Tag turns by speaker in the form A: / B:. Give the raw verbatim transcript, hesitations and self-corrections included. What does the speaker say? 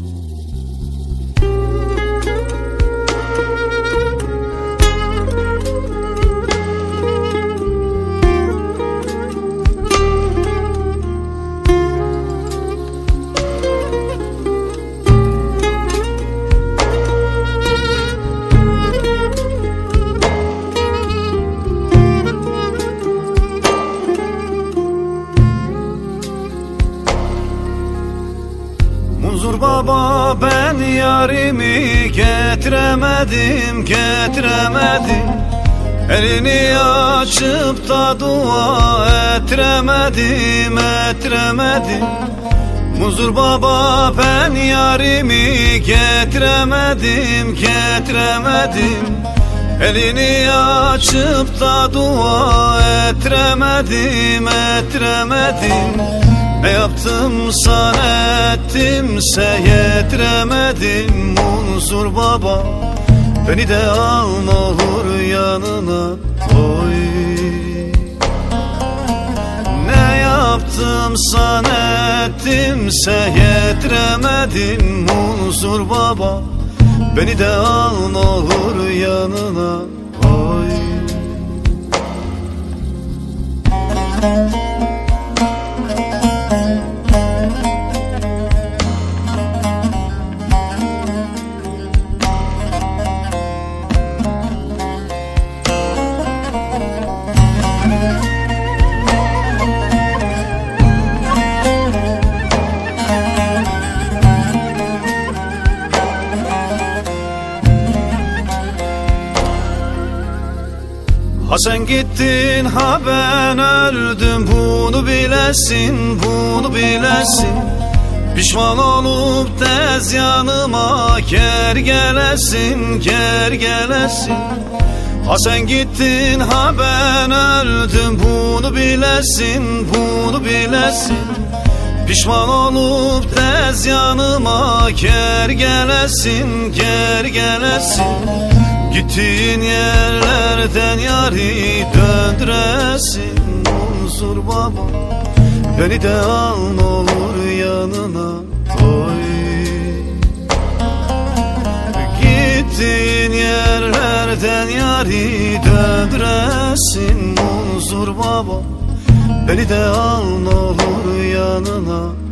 A: Munzur baba, ben yarimi getiremedim, getiremedim. Elini açıp da dua ettiremedim, ettiremedim. Munzur baba, ben yarimi getiremedim, getiremedim. Elini açıp da dua ettiremedim, ettiremedim. Ne yaptımsa ettimse yetiremedim. Munzur baba, beni de al ne olur yanına, oy. Ne yaptımsa ettimse yetiremedim. Munzur baba, beni de al ne olur yanına, oy. Ha sen gittin, ha ben öldüm, bunu bilesin, bunu bilesin. Pişman olup tez yanıma ger gelesin, ger gelesin. Ha sen gittin, ha ben öldüm, bunu bilesin, bunu bilesin. Pişman olup tez yanıma ger gelesin, ger gelesin. Gittiğin yerlerden yari döndüresin. Munzur baba, beni de al ne olur yanına, oy. Gittiğin yerlerden yari döndüresin. Munzur baba, beni de al ne olur yanına,